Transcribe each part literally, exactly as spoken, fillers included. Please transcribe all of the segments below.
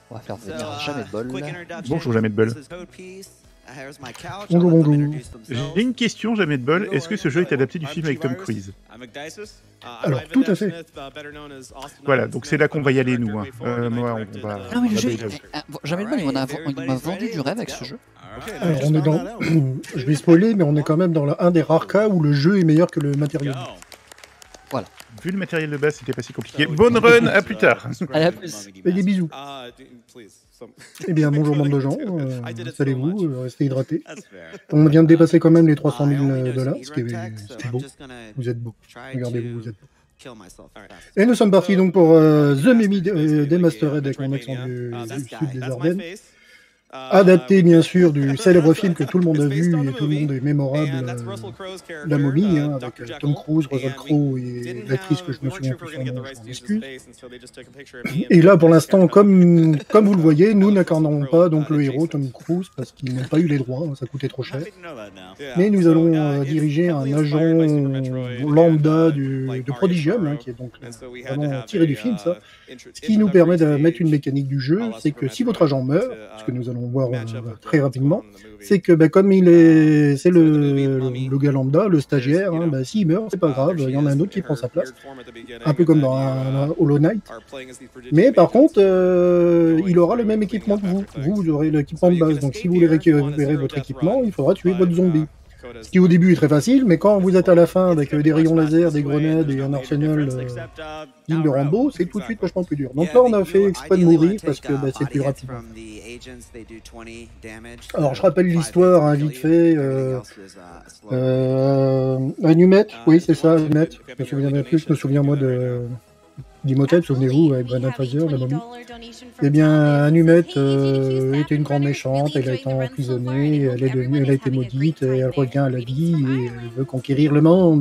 On va faire venir jamais de bol. Bonjour jamais de bol. Bonjour, bonjour. J'ai une question jamais de bol. Est-ce que ce jeu est adapté du film avec Tom Cruise? Alors, tout à fait. Voilà, donc c'est là qu'on va y aller, nous. Hein. Euh, moi, on va... Non mais le on jeu, va il- déjà- eh, jamais de bol, il m'en a- il m'a vendu du rêve avec ce jeu. Alors, on est dans... Je vais spoiler, mais on est quand même dans le- un des rares cas où le jeu est meilleur que le matériel. Vu le matériel de base, c'était pas si compliqué. Bonne run, à plus tard. Allez, à plus. Et des bisous. Eh bien, bonjour bande de gens, euh, installez-vous, euh, restez hydratés. On vient de dépasser quand même les trois cent mille dollars, ce qui est, ce qui est beau. Vous êtes beau. Regardez-vous, vous êtes beau. Et nous sommes partis donc pour euh, The Mimi euh, Demastered avec mon accent du, du sud des Ardennes. Adapté bien sûr du célèbre film que tout le monde a vu et tout le monde est mémorable, euh, La Momie, hein, avec euh, Tom Cruise, Russell Crowe et l'actrice que je me souviens plus son nom, je m'en excuse. Et là pour l'instant, comme, comme vous le voyez, nous n'incarnons pas donc le héros Tom Cruise parce qu'il n'a pas eu les droits, hein, ça coûtait trop cher. Mais nous allons euh, diriger un agent lambda du, de Prodigium, hein, qui est donc euh, vraiment tiré du film ça. Ce qui nous permet de mettre une mécanique du jeu, c'est que si votre agent meurt, ce que nous allons voir euh, très rapidement, c'est que bah, comme il est, c'est le, le, le gars lambda, le stagiaire, hein, bah, s'il meurt, c'est pas grave, il y en a un autre qui prend sa place, un peu comme dans un, un Hollow Knight. Mais par contre, euh, il aura le même équipement que vous. Vous, vous aurez l'équipement de base. Donc si vous voulez récupérer votre équipement, il faudra tuer votre zombie. Ce qui au début est très facile, mais quand vous êtes à la fin avec euh, des rayons laser, des grenades et un arsenal euh, digne de Rambo, c'est tout de suite vachement plus dur. Donc là, on a fait exprès de mourir parce que bah, c'est plus rapide. Alors, je rappelle l'histoire, hein, vite fait. Euh, euh, Anumet, oui, c'est ça, Anumet. Je me souviens plus, je me souviens moi de d'Imhotep, souvenez-vous, avec Brendan Fraser, la momie. Eh bien, Anumet euh, était une grande méchante, elle a été emprisonnée, elle, est devenue, elle a été maudite, et elle revient à la vie et elle veut conquérir le monde.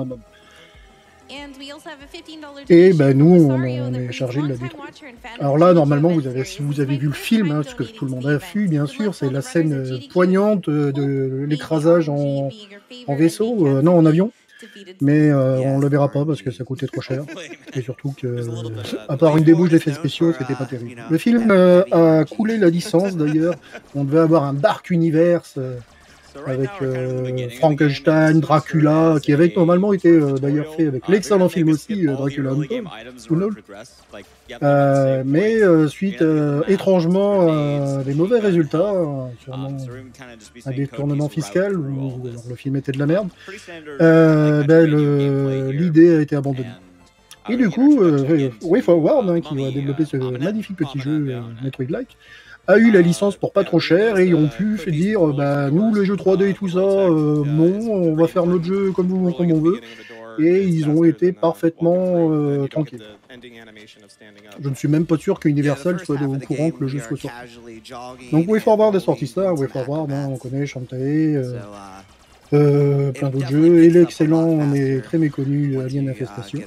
Et ben nous, on, on est chargé de la détruire. Alors là, normalement, vous avez, si vous avez vu le film, hein, ce que tout le monde a vu, bien sûr, c'est la scène euh, poignante euh, de l'écrasage en, en vaisseau, euh, non, en avion. Mais euh, on le verra pas parce que ça coûtait trop cher. Et surtout que, euh, à part une débouche d'effets spéciaux, c'était pas terrible. Le film euh, a coulé la licence d'ailleurs. On devait avoir un Dark Universe euh, avec euh, Frankenstein, Dracula, qui avait normalement été euh, d'ailleurs fait avec l'excellent film aussi, euh, Dracula Untold. Euh, mais euh, suite euh, étrangement à des mauvais résultats, euh, sûrement un détournement fiscal, ou alors le film était de la merde, euh, ben, l'idée a été abandonnée. Et du coup, euh, WayForward, hein, qui a développé ce magnifique petit jeu euh, Metroid-like, a eu la licence pour pas trop cher et ils ont pu fait dire bah nous les jeux trois D et tout ça, euh, non, on va faire notre jeu comme, nous, comme on veut. Et ils ont été parfaitement euh, tranquilles. Je ne suis même pas sûr qu'Universal soit au courant que le jeu soit sorti. Donc WayForward est sorti ça, WayForward, hein, on connaît Shantae, euh, euh, plein d'autres jeux, et l'excellent, mais très méconnu Alien Infestation.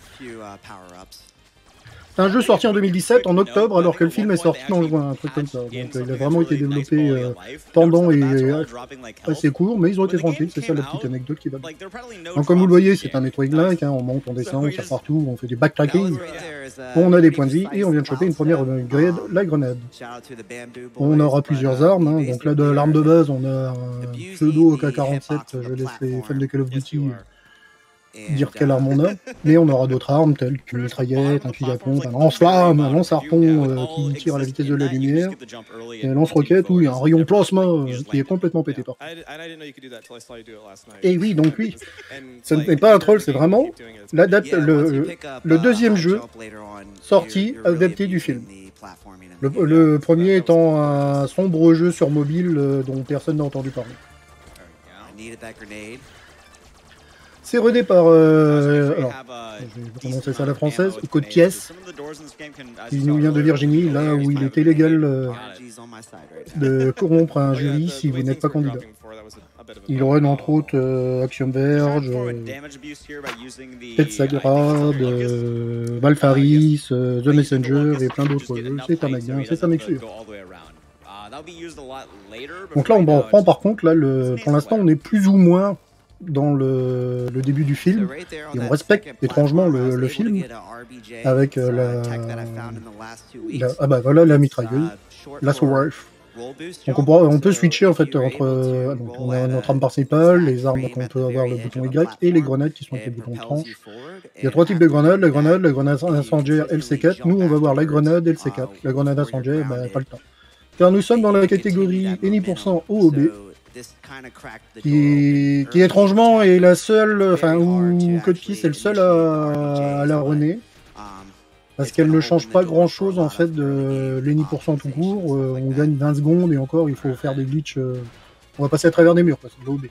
C'est un jeu sorti en deux mille dix-sept, en octobre, alors que le film est sorti en juin, un truc comme ça. Donc euh, il a vraiment été développé euh, pendant et euh, assez court, mais ils ont été tranquilles, c'est ça la petite anecdote qui va bien. Donc comme vous le voyez, c'est un Metroid-like, hein, on monte, on descend, on tire partout, on fait du backtracking, on a des points de vie, et on vient de choper une première grade, la grenade. On aura plusieurs armes, hein, donc là de l'arme de base, on a un pseudo A K quarante-sept, je laisse les fans de Call of Duty dire quelle arme on a, mais on aura d'autres armes telles qu'une mitraillette, un fusil à pompe, un lance-flamme, un lance-harpon euh, qui tire à la vitesse de la lumière, et un lance-roquette où il y a un rayon plasma euh, qui est complètement pété par. Et oui, donc oui, ce n'est pas un troll, c'est vraiment le, le deuxième jeu sorti adapté du film. Le, le premier étant un sombre jeu sur mobile euh, dont personne n'a entendu parler. C'est redé par, euh, alors, je vais prononcer ça à la française, Code Pièce, qui nous vient de Virginie, là où il est illégal euh, de corrompre un jury si vous n'êtes pas candidat. Il run entre autres euh, Action Verge, euh, Tetsagrad, euh, Valfaris, euh, The Messenger et plein d'autres jeux. C'est un mec bien, c'est un mec sûr. Donc là on reprend par contre, là, le, pour l'instant on est plus ou moins dans le, le début du film, et on respecte étrangement le, le film, avec euh, la, la... Ah bah voilà, la mitrailleuse, l'assault rifle. Donc on, pourra, on peut switcher en fait entre euh, donc on a notre arme principale, les armes qu'on peut avoir le bouton Y et les grenades qui sont avec le bouton tranche. Il y a trois types de grenades, la grenade, la grenade incendiaire et le C quatre. Nous on va voir la grenade et le C quatre. La grenade incendiaire, bah pas le temps. Car nous sommes dans la catégorie Any pour cent O O B, qui, qui étrangement est la seule, enfin où Code Geass est le seul à, à la runner. Parce qu'elle ne change pas grand chose en fait de l'Any pour cent tout court, euh, on gagne vingt secondes et encore il faut faire des glitches, euh, on va passer à travers des murs, c'est de l'O B.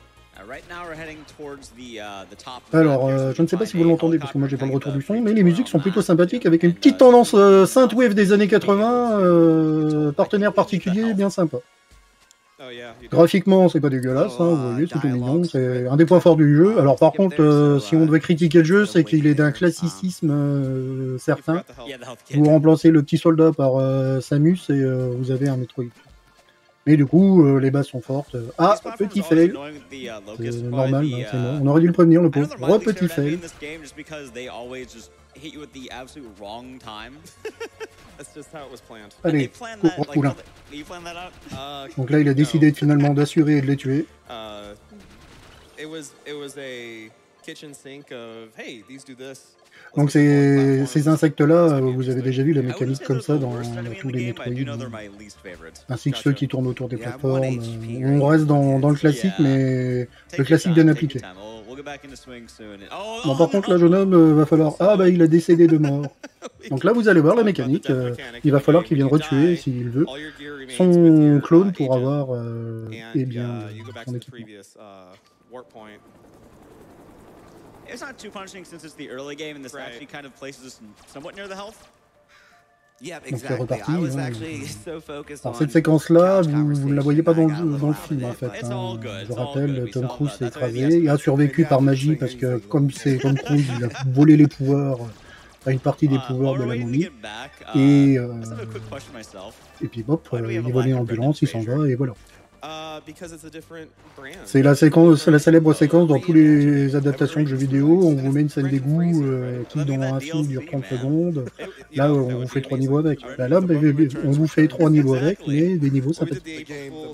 Alors, euh, je ne sais pas si vous l'entendez parce que moi j'ai pas le retour du son, mais les musiques sont plutôt sympathiques avec une petite tendance euh, synthwave des années quatre-vingts, euh, partenaire particulier bien sympa. Graphiquement, c'est pas dégueulasse, hein, vous voyez, c'est tout mignon, c'est un des points forts du jeu. Alors par contre, euh, si on devait critiquer le jeu, c'est qu'il est d'un classicisme euh, certain. Vous remplacez le petit soldat par euh, Samus et euh, vous avez un Metroid. Mais du coup, euh, les bases sont fortes. Ah, petit fail. C'est normal, hein, c'est bon. On aurait dû le prévenir, le pauvre. Re petit fail. Allez, cours, poulain. Donc là, il a décidé finalement d'assurer et de les tuer. Donc ces, ces insectes-là, vous avez déjà vu la mécanique comme ça dans, dans tous les Metroid, ainsi que ceux qui tournent autour des plateformes. On reste dans, dans le classique, mais le classique bien appliqué. Bon, par contre, là, jeune homme, euh, va falloir... Ah, bah, il a décédé de mort. Donc là, vous allez voir la mécanique. Euh, il va falloir qu'il vienne retuer, s'il veut, son clone pour avoir, euh, eh bien, son équipement. It's not too punishing since it's the early game and this right. actually kind of places us somewhat near the health. Donc c'est reparti. Hein. Alors cette séquence-là, vous ne la voyez pas dans le, dans le film en fait. Hein. Je rappelle, Tom Cruise s'est écrasé. Il a survécu par magie parce que comme c'est Tom Cruise, il a volé les pouvoirs, enfin, une partie des pouvoirs de la momie. Et, euh, et puis hop, il est volé en ambulance, il s'en va et voilà. C'est la séquence, la célèbre séquence dans toutes les adaptations de jeux vidéo. On vous met une scène d'égout euh, qui dans un film dure trente secondes. Là, on vous fait trois niveaux avec. Là, là, on vous fait trois niveaux avec, mais des niveaux sympathiques.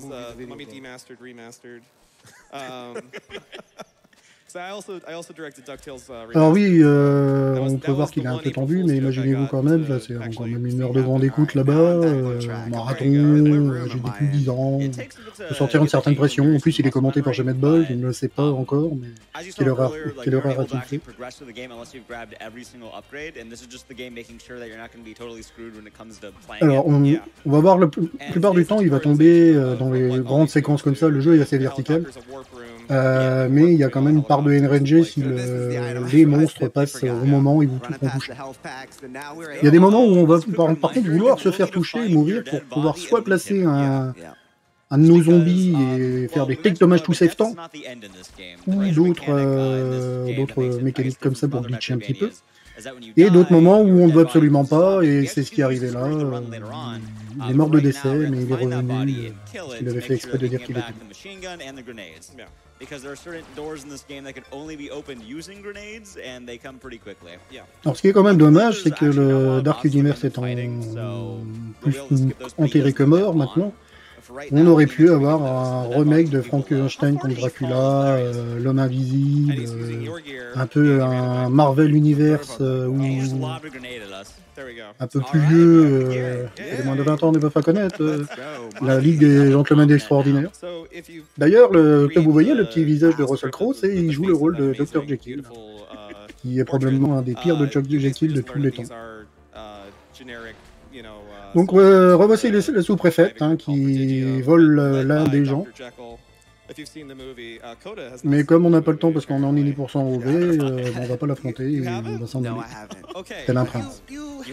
Alors oui, euh, on peut voir qu'il est un peu tendu, mais imaginez-vous quand même, là c'est quand même une heure de grande écoute là-bas, euh, marathon, euh, j'ai des plus de dix ans, faut sortir une certaine pression, en plus il est commenté par Jamette Boy, je ne le sais pas encore, mais quelle heure, quelle heure a-t-il fait? Alors on, on va voir, la plupart du temps il va tomber euh, dans les grandes séquences comme ça, le jeu est assez vertical. Euh, mais il y a quand même une part de N R N G si le, les monstres passent au moment où ils vous font toucher. Il y a des moments où on va par, par contre vouloir se faire toucher et mourir pour pouvoir soit placer un, un de nos zombies et faire des take dommages to save temps, ou d'autres euh, d'autres mécaniques comme ça pour glitcher un petit peu. Et d'autres moments où on ne veut absolument pas, et c'est ce qui est arrivé là. Euh, il est mort de décès, mais il est revenu. Euh, il avait fait exprès de dire qu'il était mort. Alors ce qui est quand même dommage, c'est que le Dark Universe étant plus enterré que mort maintenant, on aurait pu avoir un remake de Frankenstein contre Dracula, euh, l'homme invisible, euh, un peu un Marvel Universe euh, où un peu plus vieux, euh, les moins de vingt ans ne peuvent pas connaître, euh, la Ligue des Gentlemen Extraordinaires. D'ailleurs, le, comme vous voyez, le petit visage de Russell Crowe, c'est il joue le rôle de docteur Jekyll, qui est probablement un des pires de Chuck Jekyll de tous les temps. Donc euh, revoici les, les sous-préfètes hein, qui volent euh, l'un des gens. Mais comme on n'a pas le temps parce qu'on est en Any pour cent O V, euh, on va pas l'affronter et on va s'en aller. Tel un prince.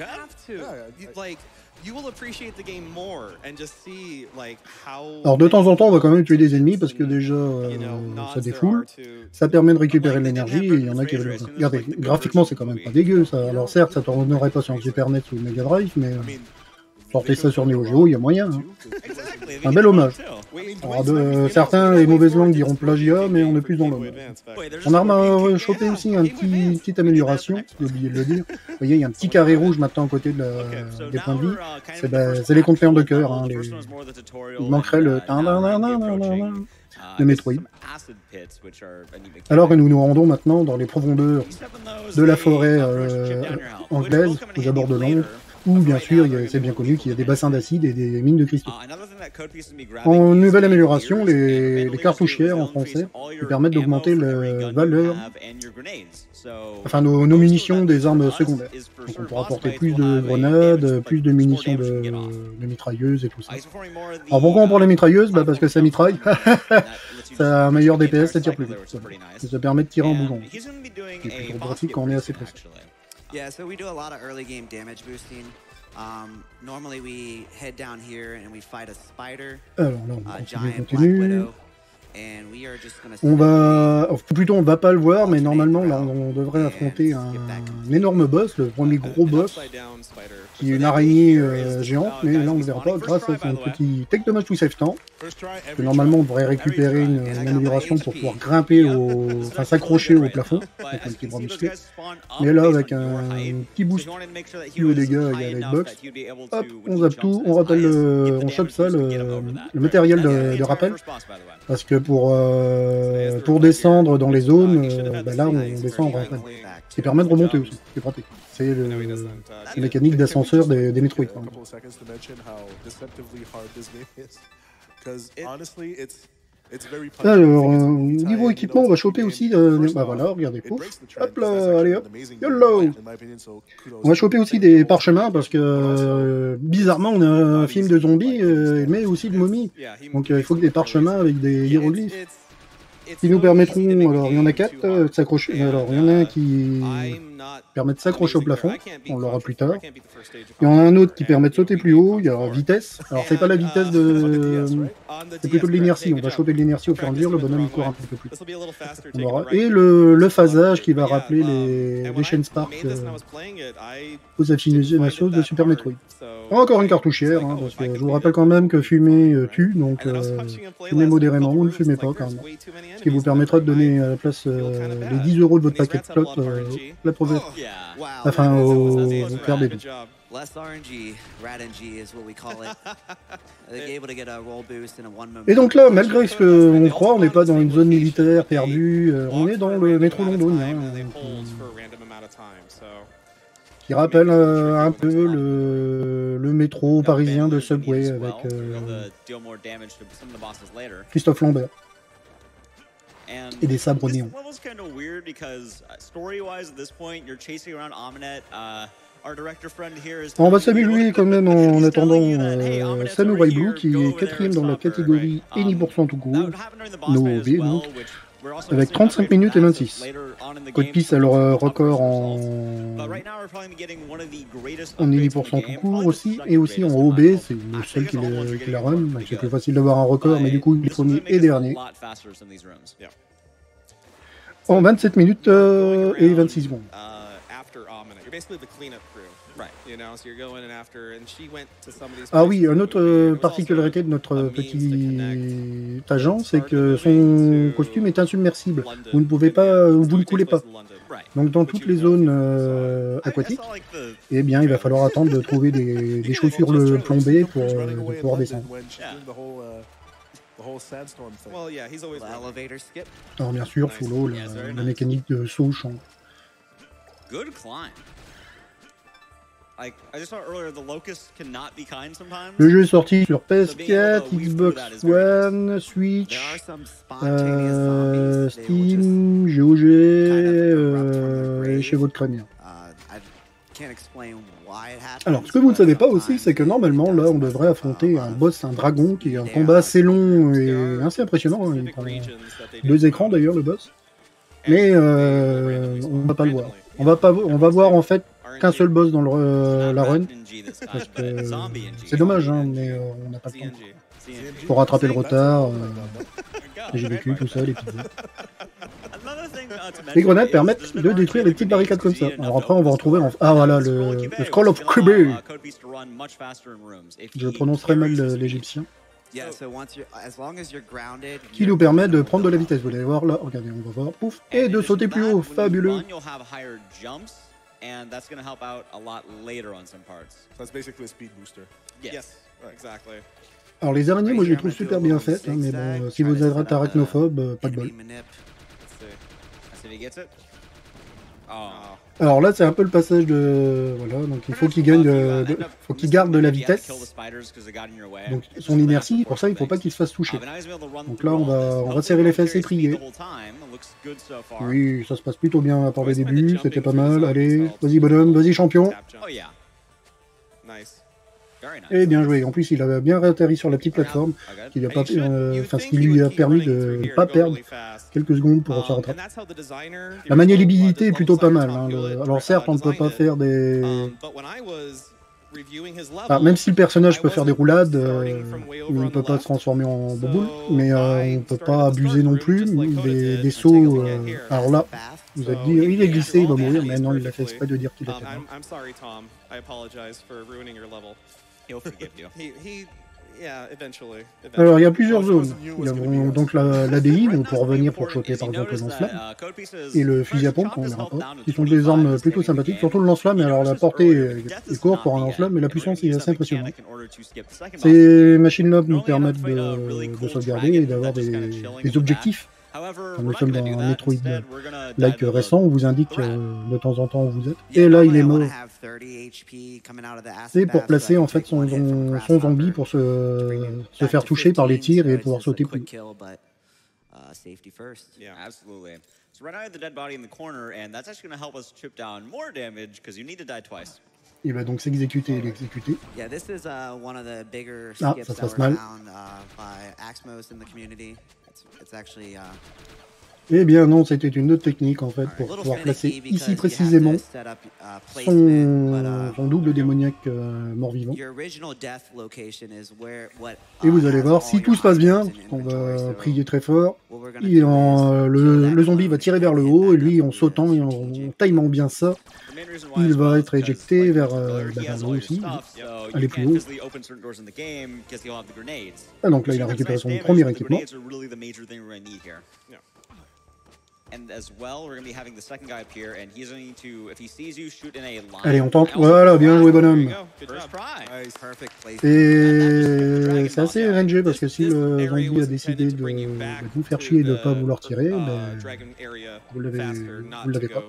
Alors de temps en temps on va quand même tuer des ennemis parce que déjà euh, ça défoule, ça permet de récupérer de l'énergie et il y en a qui veulent... Regardez, graphiquement c'est quand même pas dégueu ça. Alors certes ça tournerait pas sur un Super N E S ou Mega Drive, mais euh, porter ça sur Neo Geo, il y a moyen. Hein. Un bel hommage. Alors, de, certains, les mauvaises langues diront plagiat, mais on est plus dans le mode. On a chopé aussi une petit, petite amélioration, j'ai oublié de le dire. Vous voyez, il y a un petit carré rouge maintenant à côté de la, des points de vie. C'est ben, les conteneurs de cœur. Hein, les... Il manquerait le... de Metroid. Alors que nous nous rendons maintenant dans les profondeurs de la forêt euh, anglaise, aux abords de Londres, où bien sûr, c'est bien connu qu'il y a des bassins d'acide et des mines de cristaux. En nouvelle amélioration, les, les cartouchières en français qui permettent d'augmenter la valeur, enfin nos, nos munitions des armes secondaires. Donc on pourra porter plus de grenades, plus de munitions de, de mitrailleuses et tout ça. Alors pourquoi on prend les mitrailleuses? Bah parce que ça mitraille. Ça a un meilleur D P S, ça tire plus vite. Ça, ça permet de tirer en bougeant. C'est plus pratique quand on est assez précis. Yeah, so we do a lot of early game damage boosting. Um, normally we head down here and we fight a spider, Alors là, on a continue, giant continue. black widow, and we are just gonna. On va, plutôt on va pas le voir, mais normalement là on devrait affronter un, un énorme boss, le premier gros boss, qui est une araignée euh, géante, mais là on ne verra pas grâce à son petit take damage to save temps. Que normalement on devrait récupérer une, une amélioration pour pouvoir grimper au, enfin s'accrocher au plafond, avec un petit bras musclé. Mais là avec un, un petit boost qui au dégâts et à la hitbox, hop, on zappe tout, on rappelle, le, on chope ça, le, le matériel de, de rappel, parce que pour euh, pour descendre dans les zones, euh, bah là on descend en rappel, ce qui permet de remonter aussi, c'est pratique. C'est la mécanique d'ascenseur des, des Metroid. Alors, euh, niveau équipement, on va choper aussi, euh, bah voilà, regardez, pouf, hop là, allez hop, YOLO. On va choper aussi des parchemins parce que, euh, bizarrement, on a un film de zombies, euh, mais aussi de momies. Donc, euh, il faut que des parchemins avec des hiéroglyphes qui nous permettront, alors il y en a quatre, euh, de s'accrocher, alors il y en a un qui permet de s'accrocher au plafond, on l'aura plus tard. Il y en a un autre qui permet de sauter plus haut, il y a vitesse, alors c'est pas la vitesse de... c'est plutôt de l'inertie, on va choper de l'inertie au fur et à mesure, le bonhomme il court un petit peu plus. On aura... Et le, le phasage qui va rappeler les, les chaînes Spark euh, aux affinations de Super Metroid. Encore une cartouchière, hein, parce que je vous rappelle quand même que fumer euh, tue, donc euh, fumez modérément ou ne fumez pas quand même. Ce qui vous permettra de donner à la place euh, les dix euros de votre paquet de clottes euh, la proverbe. Enfin, au P R B B. Et donc là, malgré ce qu'on croit, on n'est pas dans une zone militaire perdue, euh, on est dans le métro londonien. Hein, qui rappelle euh, un peu le, le métro parisien de Subway avec euh, Christophe Lambert. Et des sabres néons. On va saluer quand même en attendant euh, Samurai Blue qui est quatrième dans la catégorie Any pour cent tout court, no O B donc, avec trente-cinq minutes et vingt-six. Code Peace a leur record en, en Any pour cent tout court aussi, et aussi en O B, c'est le seul qui la, qui la run, donc c'est plus facile d'avoir un record, mais du coup il est premier et dernier. En vingt-sept minutes euh, et vingt-six secondes. Ah oui, une autre euh, particularité de notre petit agent, c'est que son costume est insubmersible. Vous ne pouvez pas, vous ne coulez pas. Donc dans toutes les zones euh, aquatiques, eh bien il va falloir attendre de trouver des, des chaussures le plombées pour, euh, pour pouvoir descendre. Alors bien sûr, sous l'eau, la, la mécanique de saut champ. Le jeu est sorti sur P S quatre, Xbox One, Switch, euh, Steam, G O G euh, et chez votre crânien. Alors, ce que vous ne savez pas aussi, c'est que normalement, là, on devrait affronter un boss, un dragon, qui est un combat assez long et assez impressionnant. Hein. Il prend deux écrans d'ailleurs, le boss. Mais euh, on va pas le voir. On va pas, on va voir en fait qu'un seul boss dans le, euh, la run. Parce que euh, c'est dommage, hein, mais euh, on n'a pas le temps. Pour rattraper le retard, euh, les G B Q, tout ça, les pizzas. Les grenades permettent de détruire les petites barricades comme ça. Alors après, on va retrouver en... Ah voilà, le, le Scroll of Kirby. Je prononcerai mal l'égyptien. qui nous permet de prendre de la vitesse. Vous allez voir là, regardez, on va voir, pouf, et de sauter plus haut, fabuleux. And that's going to help out a lot later on some parts. So that's basically a speed booster. Yes, yes. Exactly. Alors les araignées, moi je les trouve super bien faites, hein, mais bon, euh, si vous êtes arachnophobe, euh, pas de bol. Alors là, c'est un peu le passage de... Voilà, donc il faut qu'il gagne de... de... faut qu'il garde de la vitesse. Donc son inertie, pour ça, il ne faut pas qu'il se fasse toucher. Donc là, on va, on va serrer les fesses et prier. Oui, ça se passe plutôt bien par le début, c'était pas mal. Allez, vas-y bonhomme, vas-y champion. Et bien joué. En plus, il a bien réatterri sur la petite plateforme, qui lui a pas, euh, enfin, ce qui lui a permis de ne pas perdre quelques secondes pour se rattraper. La maniabilité est plutôt pas mal. Hein. Le... Alors certes, on ne peut pas faire des... Enfin, même si le personnage peut faire des roulades, euh, il ne peut pas se transformer en boboule, mais euh, on ne peut pas abuser non plus. Des, des sauts... Euh... Alors là, vous allez dire, il est glissé, il va mourir, mais non, il a fait exprès de dire qu'il était mort. Alors il y a plusieurs zones. Il y a donc l'A D I, pour revenir pour choquer par exemple le lance-flamme, et le fusil à pompe, on verra pas, qui sont des armes plutôt sympathiques, surtout le lance-flamme. Mais alors la portée est courte pour un lance-flamme, mais la puissance est assez impressionnante. Ces machines-là nous permettent de, de sauvegarder et d'avoir des, des objectifs. Comme nous sommes dans un Metroid-like récent, on vous indique euh, de temps en temps où vous êtes. Et là, il est mort. C'est pour placer en fait son, son, son zombie pour se, se faire toucher par les tirs et pouvoir sauter plus. Il va donc s'exécuter et l'exécuter. Ah, ça se passe mal. Eh bien non, c'était une autre technique en fait pour pouvoir placer ici précisément son, son double démoniaque euh, mort-vivant. Et vous allez voir, si tout se passe bien, on va prier très fort, il en, le, le zombie va tirer vers le haut et lui en sautant et en, en timant bien ça, il va être éjecté vers, euh, bah, vers le haut aussi, aller plus haut. Ah donc là il a récupéré son premier équipement. Allez, on tente. Voilà, bien joué, bonhomme. Et c'est assez R N G parce que si le zombie a décidé de, de vous faire chier et de ne pas vouloir tirer, ben, vous l'avez pas.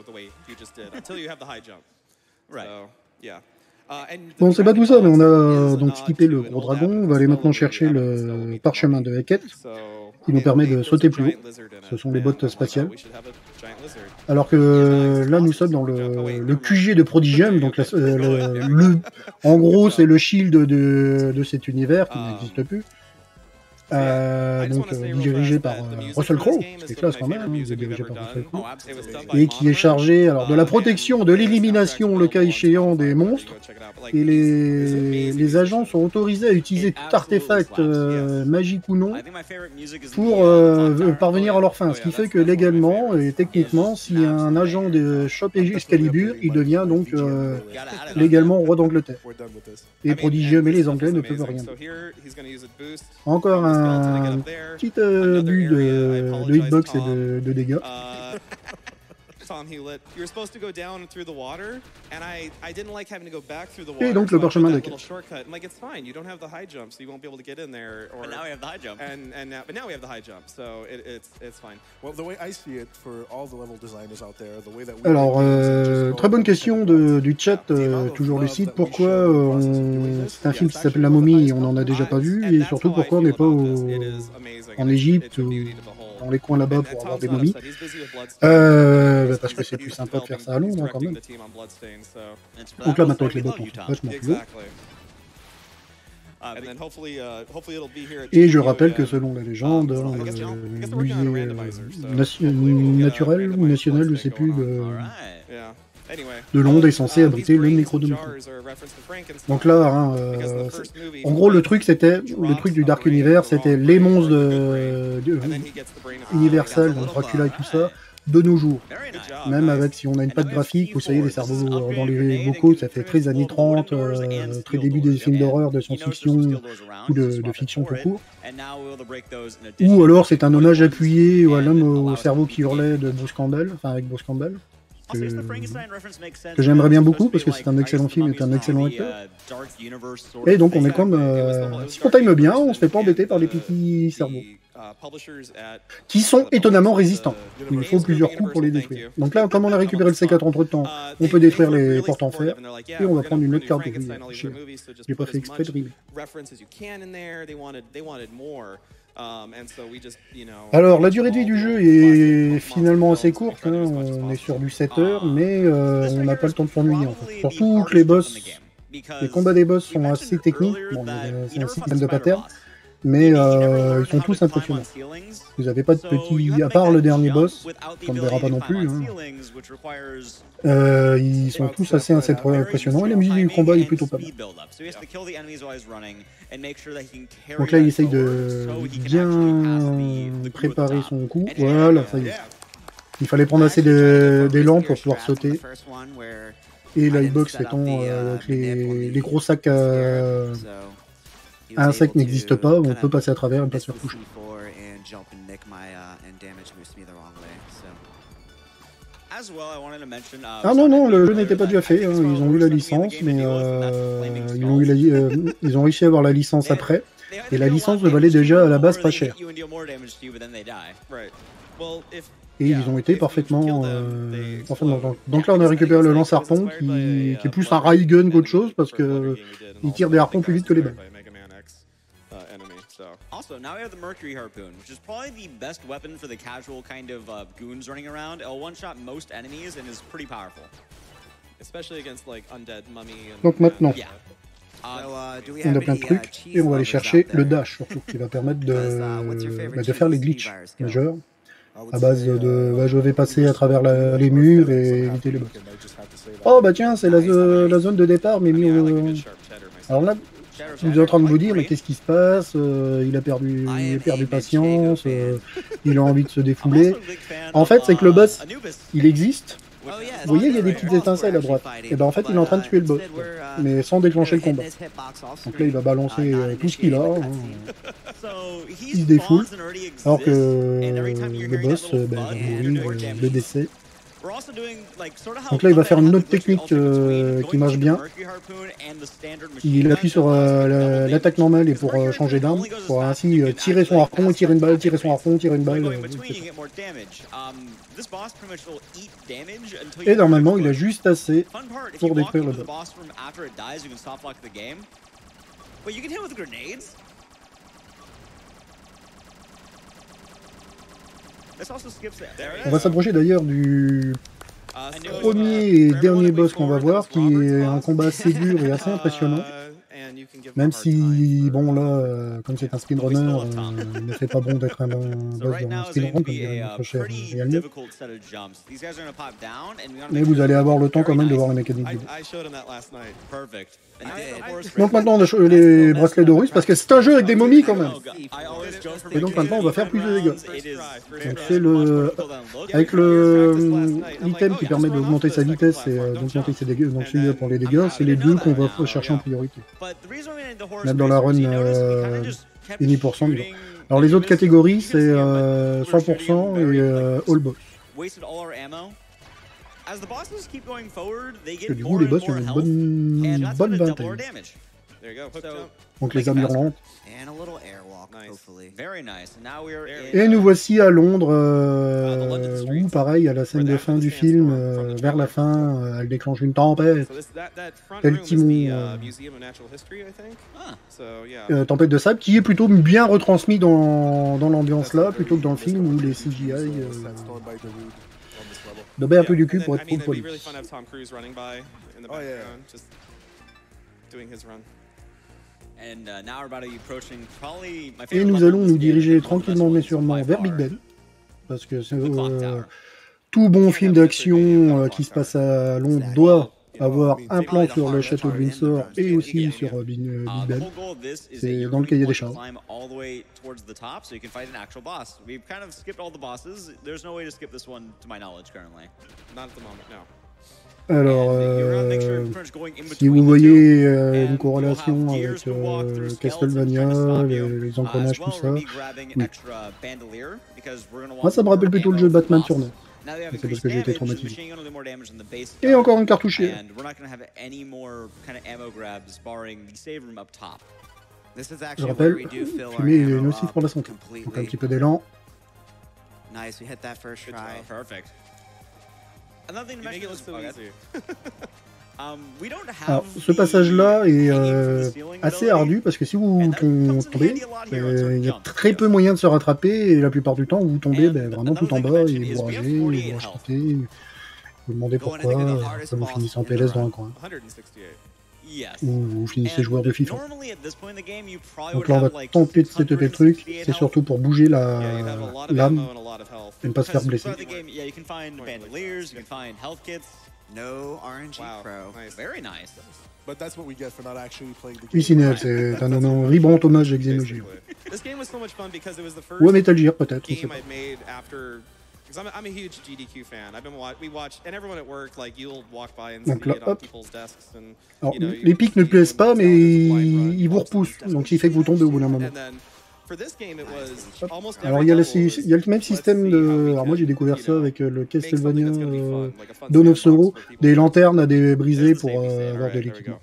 Bon, c'est pas tout ça, mais on a donc skippé le gros dragon. On va aller maintenant chercher le parchemin de Heket, qui nous permet de sauter plus haut. Ce sont les bottes spatiales. Alors que là, nous sommes dans le, le Q G de Prodigium. Donc la, le, le, en gros, c'est le shield de, de cet univers qui n'existe plus. Euh, donc euh, dirigé par euh, Russell Crowe, c'est classe quand même, hein, dirigé par Russell Crowe, et qui est chargé alors de la protection, de l'élimination, le cas échéant, des monstres. Et les, les agents sont autorisés à utiliser tout artefact euh, magique ou non pour euh, parvenir à leur fin. Ce qui fait que légalement et techniquement, si un agent de chope Excalibur, il devient donc euh, légalement roi d'Angleterre. Et Prodigium et les Anglais ne peuvent rien. Encore un un petit euh, but de, de hitbox et de, de dégâts. Et donc le parchemin de Heket. Alors, euh, très bonne question de, du chat, euh, toujours le site. Pourquoi on... c'est un film qui s'appelle La Momie et on n'en a déjà pas vu, et surtout pourquoi on n'est pas au... en Égypte ou dans les coins là-bas pour avoir des momies. Euh, parce que c'est plus sympa de faire ça à Londres hein, quand même. Donc là maintenant avec les bottes on fait vachement plus haut. Et je rappelle que selon la légende, le musée euh, nation, naturel ou national, je ne sais plus, de, de Londres est censé abriter le Necronomicon. Donc là, hein, euh, en gros le truc c'était, le truc du Dark Universe, c'était les monstres de, de, Universal, donc Dracula et tout ça, de nos jours. Même avec, si on a une patte graphique, vous savez, les cerveaux dans les vocaux, ça fait très années trente, euh, très début des films d'horreur, de science-fiction ou de, de fiction tout court. Ou alors c'est un hommage appuyé à l'homme au cerveau qui hurlait de Bruce Campbell, enfin avec Bruce Campbell. Que, que j'aimerais bien beaucoup parce que c'est un excellent film et un excellent acteur. Et donc on est comme euh, si on time bien, on se fait pas embêter par les petits cerveaux qui sont étonnamment résistants. Il faut plusieurs coups pour les détruire. Donc là, comme on a récupéré le C quatre entre temps, on peut détruire les portes en fer et on va prendre une autre carte de vie. J'ai pas fait exprès de rimer. Alors, la durée de vie du jeu est finalement assez courte, hein. On est sur du sept heures, mais euh, on n'a pas le temps de s'ennuyer en fait. Surtout que les boss, les combats des boss sont assez techniques, bon, c'est un système de pattern, mais euh, ils sont tous impressionnants. Vous n'avez pas de petits, à part le dernier boss, qu'on ne verra pas non plus, hein. euh, ils sont tous assez impressionnants et la musique du combat est plutôt pas mal. Donc là il essaye de bien préparer son coup, voilà, ça y est. Il fallait prendre assez d'élan pour pouvoir sauter. Et la hitbox étant euh, que les, les gros sacs à, à insectes n'existent pas, on peut passer à travers et ne pas se faire toucher. Ah non, non, le jeu n'était pas déjà fait, hein. Ils ont eu la licence, mais euh, ils, ont eu la, euh, ils ont réussi à avoir la licence après, et la licence valait déjà à la base pas cher. Et ils ont été parfaitement... Euh, parfaitement... Donc là on a récupéré le lance-harpon qui, qui est plus un ray gun qu'autre chose, parce que il tire des harpons plus vite que les balles. Also, now we have the Mercury Harpoon, which is probably the best weapon for the casual kind of uh, goons running around. It'll one-shot most enemies and is pretty powerful. Especially against like undead mummy and, donc maintenant, yeah. uh, on a plein de trucs, et on va aller chercher le dash, surtout, qui va permettre de, bah, de faire les glitches majeurs. À base de, bah, je vais passer à travers la, les murs et éviter les boss. Oh bah tiens, c'est la, la zone de départ, mais mis au... Alors là, vous êtes en train de vous dire, mais qu'est-ce qui se passe, euh, il a perdu, il a perdu patience, euh, il a envie de se défouler. En fait, c'est que le boss, il existe. Vous voyez, il y a des petites étincelles à droite. Et ben en fait, il est en train de tuer le boss, mais sans déclencher le combat. Donc là, il va balancer euh, tout ce qu'il a. Hein. Il se défoule, alors que euh, le boss euh, ben, va mourir euh, de décès. Donc là il va faire une autre technique euh, qui marche bien. Il appuie sur euh, l'attaque la, normale et pour euh, changer d'arme, pour ainsi euh, tirer son harpon et tirer une balle, tirer son harpon, tirer une balle. Euh, et normalement il a juste assez pour détruire le boss. On va s'approcher d'ailleurs du premier et dernier boss qu'on va voir, qui est un combat assez dur et assez impressionnant. Même si, bon là, euh, comme c'est un speedrunner, euh, il ne fait pas bon d'être un bon boss dans un speedrun, comme dirait notre cher Yannick. Mais vous allez avoir le temps quand même de voir la mécanique du jeu. Donc maintenant on a les bracelets d'Horus, parce que c'est un jeu avec des momies quand même. Et donc maintenant on va faire plus de dégâts. Donc c'est le... Avec le l'item qui permet d'augmenter sa vitesse et euh, d'augmenter ses dégâts, donc celui-là pour les dégâts, c'est les deux qu'on va chercher en priorité. Même dans la run euh, dix pour cent. Alors les autres catégories c'est euh, cent pour cent et euh, all boss. Parce que du coup les boss ils ont une bonne, une bonne vingtaine. Donc les âmes hurlantes. Et nous voici à Londres, euh, où pareil à la scène de fin du film, euh, vers la fin, euh, elle déclenche une tempête, tel Timon, euh, euh, tempête de sable, qui est plutôt bien retransmis dans, dans l'ambiance là, plutôt que dans le film où les C G I euh, dobaient un peu du cul pour être trop polis. Et nous allons nous diriger tranquillement mais sûrement vers Big Ben, parce que c'est, euh, tout bon film d'action euh, qui se passe à Londres doit avoir un plan sur le château de Windsor et aussi sur euh, Big, euh, Big Ben. C'est dans le cahier des charges. Alors, euh, si vous voyez euh, une corrélation avec euh, Castlevania, les, les engrenages, tout ça, oui. Moi, ça me rappelle plutôt le jeu Batman sur N E S. C'est parce que j'ai été traumatisé. Et encore une cartouchière. Je rappelle, fumer est nocif pour la santé. Donc un petit peu d'élan. Nice, we hit that first try. Perfect. Alors, ce passage-là est euh, assez ardu parce que si vous tombez, euh, il y a très peu moyen de se rattraper et la plupart du temps vous tombez ben, vraiment tout en bas et vous ragez, vous rachetez, vous vous demandez pourquoi, ça vous finissez en P L S dans un coin. Ou vous finissez joueur de FIFA. Donc là on va tenter de setuper le truc, c'est surtout pour bouger la lame et ne pas se faire blesser. No R N G Pro. Very nice. Ici, c'est un, un vibrant hommage à Xenogears. Ou à Metal Gear, peut-être. Donc là, hop. Alors, les pics ne plaisent pas, mais ils vous repoussent. Donc, ce qui fait que vous tombez au bout d'un moment. Alors il y, a le, il y a le même système de... Alors moi j'ai découvert ça avec le Castlevania euh, Dawn of Sorrow, des lanternes à des brisées pour euh, avoir de l'équipement.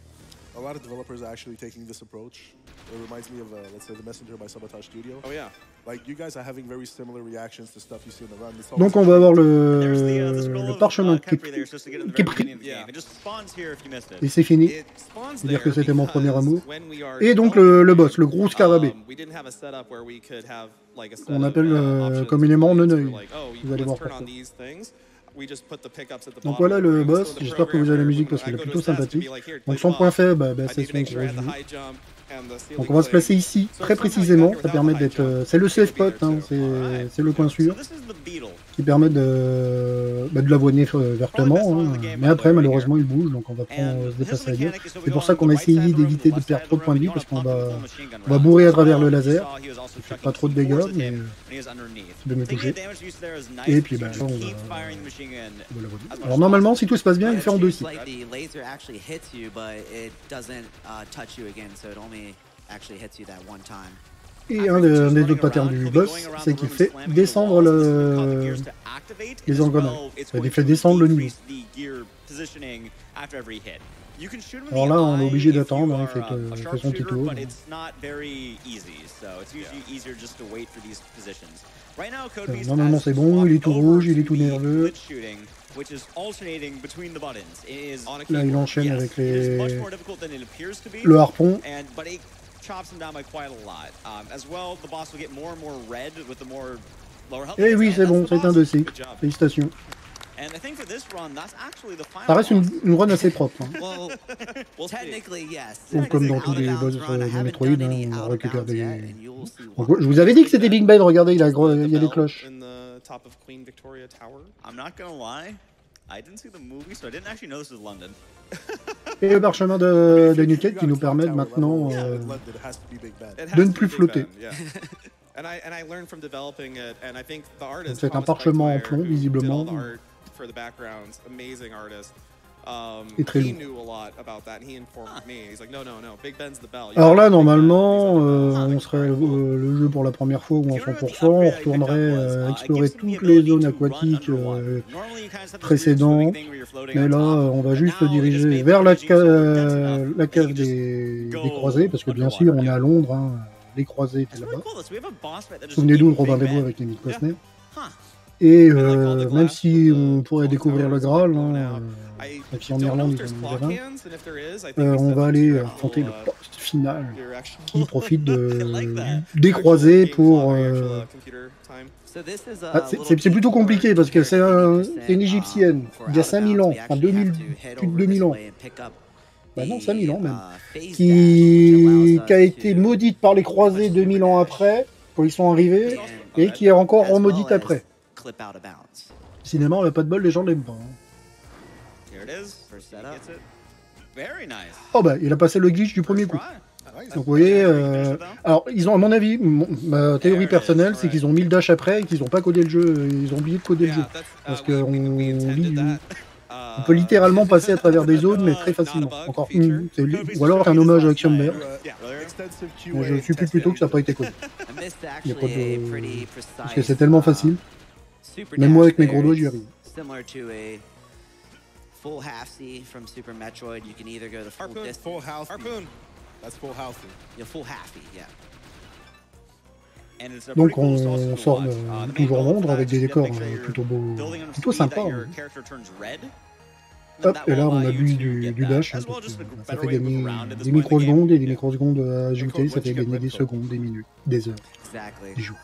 Donc on va avoir le, le parchemin qui est pris. Et c'est fini. C'est-à-dire que c'était mon premier amour. Et donc le, le boss, le gros scarabée. On appelle euh, communément Neneuil. Vous allez voir pourquoi. Donc voilà le boss, j'espère que vous avez la musique parce qu'il est plutôt sympathique. Donc son point faible, bah, bah, c'est son gros vue. Donc on va se placer ici, très précisément, ça permet d'être... Euh, c'est le safe spot, hein, c'est le coin sûr, qui permet de, bah, de l'avoiner vertement, hein. Mais après malheureusement il bouge, donc on va prendre, se déplacer ailleurs. C'est pour ça qu'on a essayé d'éviter de perdre trop de points de vie, parce qu'on va, on va bourrer à travers le laser, ça fait pas trop de dégâts, mais de me toucher. Et puis bah, là, on va, on va l'avoiner. Alors normalement si tout se passe bien, il fait en deux cycles. Et un, de, un des autres patterns du boss, c'est qu'il fait descendre le... les engrenages. Il fait descendre le niveau. Alors là, on est obligé d'attendre, hein, il fait, euh, fait son petit tour. Euh, normalement c'est bon, il est tout rouge, il est tout nerveux. Là il enchaîne avec les... le harpon. Et oui, c'est bon, c'est un deux cycles. Félicitations. Ça reste une, une run assez propre. Hein. Ou comme dans tous les boss de Metroid, hein, on récupère des... Donc, je vous avais dit que c'était Big Ben, regardez, il, a gros... il y a des cloches. Et le parchemin de, de Nuket qui nous permet maintenant euh, de ne plus flotter. C'est un parchemin en plomb, visiblement. Et très lourd. Alors là, normalement, euh, on serait euh, le jeu pour la première fois ou en cent pour cent, on retournerait euh, explorer toutes les zones aquatiques euh, précédentes, mais là, on va juste se diriger vers la, ca euh, la cave des, des croisés, parce que bien sûr, on est à Londres, hein, les croisés étaient là-bas. Souvenez-vous de Robin des Bois avec Kevin Costner. Et euh, même si on pourrait découvrir le Graal, hein, euh, et puis en Irlande ils ont un euh, on va aller affronter le poste final qui profite de, des croisés pour... Euh... Ah, c'est plutôt compliqué parce que c'est un, une égyptienne, il y a cinq mille ans, enfin deux mille, plus de deux mille ans. Bah non, cinq mille ans même. Qui, qui a été maudite par les croisés deux mille ans après, quand ils sont arrivés, et qui est encore remaudite après. Cinéma, on n'a pas de bol, les gens l'aiment pas. Hein. Oh bah, il a passé le glitch du premier coup. Donc vous voyez, euh... alors ils ont, à mon avis, mon, ma théorie personnelle, c'est qu'ils ont mis le dash après et qu'ils n'ont pas codé le jeu, ils ont oublié de coder le jeu. Parce qu'on on peut littéralement passer à travers des zones, mais très facilement. Encore une, ou alors un hommage à Action Bear. Mais je suis plus plutôt que ça n'a pas été codé. Il n'y a pas de... Parce que c'est tellement facile. Même moi avec mes gros doigts, j'y arrive. Full half C from Super Metroid. You can either go the full Harpoon, distance. full half. Harpoon. That's full half. Yeah, full half C, yeah. Donc on sort de toujours Londres avec des décors euh, plutôt beaux, plutôt sympas. Hein. Hop, et là on a bu du, du dash, hein, parce que ça fait gagner des microsecondes et des microsecondes ajoutées, ça fait gagner des secondes, des minutes, des heures, des jours.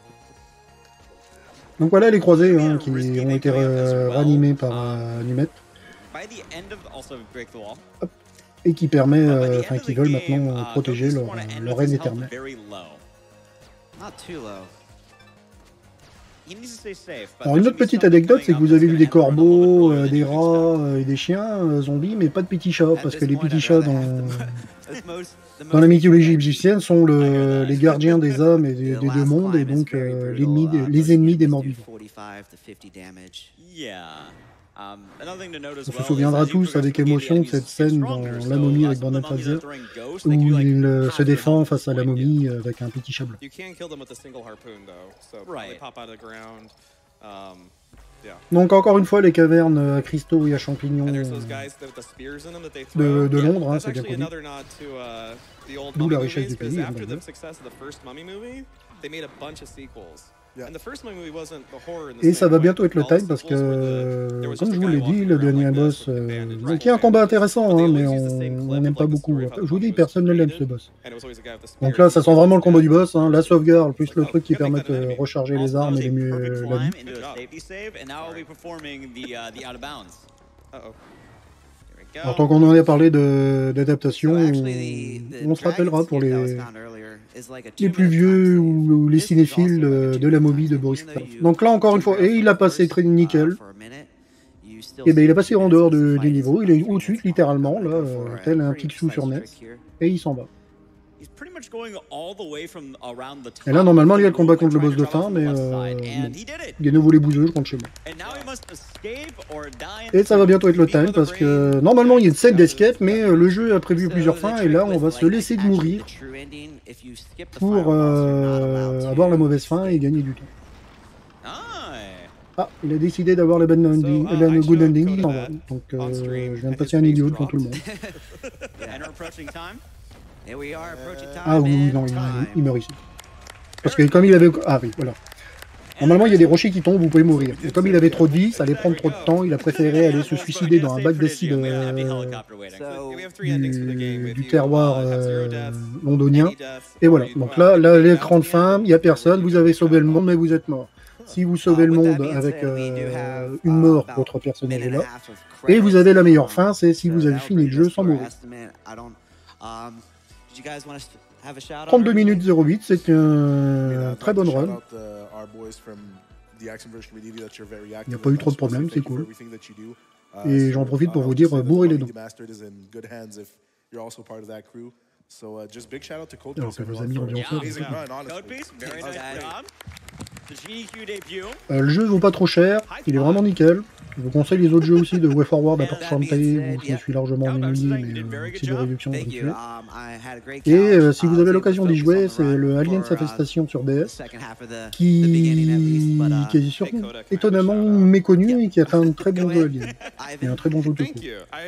Donc voilà les croisés hein, qui ont été euh, ranimés par euh, Numette. Hop. Et qui permet, enfin euh, qui veulent maintenant euh, protéger leur, leur reine éternelle. Alors une autre petite anecdote, c'est que vous avez vu des corbeaux, euh, des rats euh, et des chiens euh, zombies, mais pas de petits chats, parce que les petits chats dans, dans la mythologie égyptienne sont le, les gardiens des âmes et des, des deux mondes, et donc euh, l'ennemi des, les ennemis des morts vivants. On se souviendra tous avec émotion de cette scène dans La Momie avec Brendan Fraser, où il euh, se défend face à la momie avec un petit chat blanc. Donc encore une fois, les cavernes à cristaux et à champignons de, de Londres, hein, c'est bien connu. D'où la richesse du pays. Hein, et ça va bientôt être le time parce que, comme je vous l'ai dit, le dernier boss, euh, qui est un combat intéressant, hein, mais on n'aime pas beaucoup. Je vous dis, personne ne l'aime ce boss. Donc là, ça sent vraiment le combat du boss, hein, la sauvegarde, plus le truc qui permet de recharger les armes et les mieux la vie. Alors, tant qu'on en a parlé d'adaptation, on, on se rappellera pour les, les plus vieux ou, ou les cinéphiles de, de la momie de Boris Karloff. Donc là, encore une fois, et il a passé très nickel. Et ben il est passé en dehors de, du niveau, il est au-dessus, littéralement, là, euh, tel un Picsou sur N E S, et il s'en va. Et là, normalement, il y a le combat contre le boss de fin, mais euh, bon, il y a de nouveau les bouseux, je compte chez moi. Et ça va bientôt être le time, parce que normalement, il y a une scène d'escape, mais euh, le jeu a prévu plusieurs fins, et là, on va se laisser de mourir pour euh, avoir la mauvaise fin et gagner du temps. Ah, il a décidé d'avoir le bad ending, le good ending, il s'en va. Donc, euh, je viens de passer un idiot devant tout le monde. Ah oui, non, il, il meurt ici. Parce que comme il avait... Ah oui, voilà. Normalement, il y a des rochers qui tombent, vous pouvez mourir. Et comme il avait trop de vie, ça allait prendre trop de temps, il a préféré aller se suicider dans un bac d'acide euh, du, du terroir euh, londonien. Et voilà. Donc là, là l'écran de fin, il n'y a personne, vous avez sauvé le monde, mais vous êtes mort. Si vous sauvez le monde avec euh, une mort, votre personnage est là. Et vous avez la meilleure fin, c'est si vous avez fini le jeu sans mourir. trente-deux minutes zéro huit, c'est un très bonne run. Il n'y a pas eu trop de problèmes, c'est cool. Et j'en profite pour vous dire, bourrez les dons. Alors que vos amis ambianceurs... Euh, le jeu vaut pas trop cher, il est vraiment nickel. Je vous conseille les autres jeux aussi de WayForward à part Shantae où je me suis largement ennuyé, mais euh, c'est de réduction habituelle. Et euh, si vous avez l'occasion d'y jouer, c'est le Aliens Infestation sur D S qui, qui est surtout étonnamment méconnu et qui a fait un très bon jeu Alien. Et un très bon jeu de coup.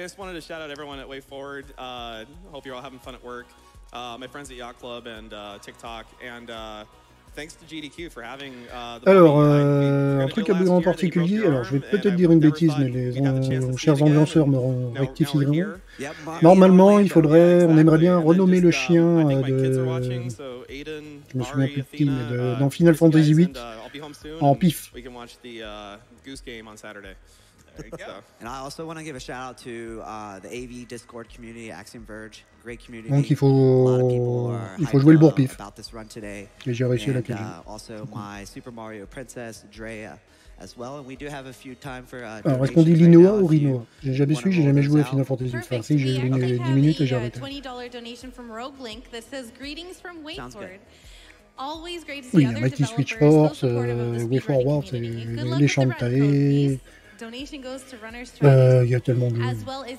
Alors, euh, un truc en particulier, alors je vais peut-être dire une bêtise, mais les euh, chers ambianceurs me rectifieront. Normalement, il faudrait, on aimerait bien renommer le chien euh, de... Je me souviens plus de qui, mais de, dans Final Fantasy huit en Pif. There you go. And I also want to give a shout out to uh, the A V Discord community, Axiom Verge, great community. Donc il faut, il faut jouer le bourre-pif. Et j'ai réussi à la uh, also my Super Mario Princess, Drea, Alors, est-ce qu'on dit Linoa ou Rinoa? J'ai jamais su, j'ai jamais joué à Final Fantasy. Enfin, si, j'ai joué dix minutes et j'ai arrêté. Oui, il y a Mighty Switch Force, euh, Way Forward, c'est les Shantae. Euh, il y a tellement de...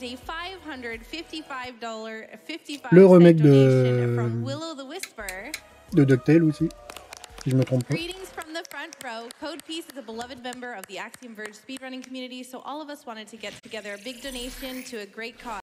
Le remake de... de DuckTales aussi, si je me trompe pas. From the front row, Code Piece is a beloved member of the Axiom Verge speedrunning community, so all of us wanted to get together a big donation to a great cause.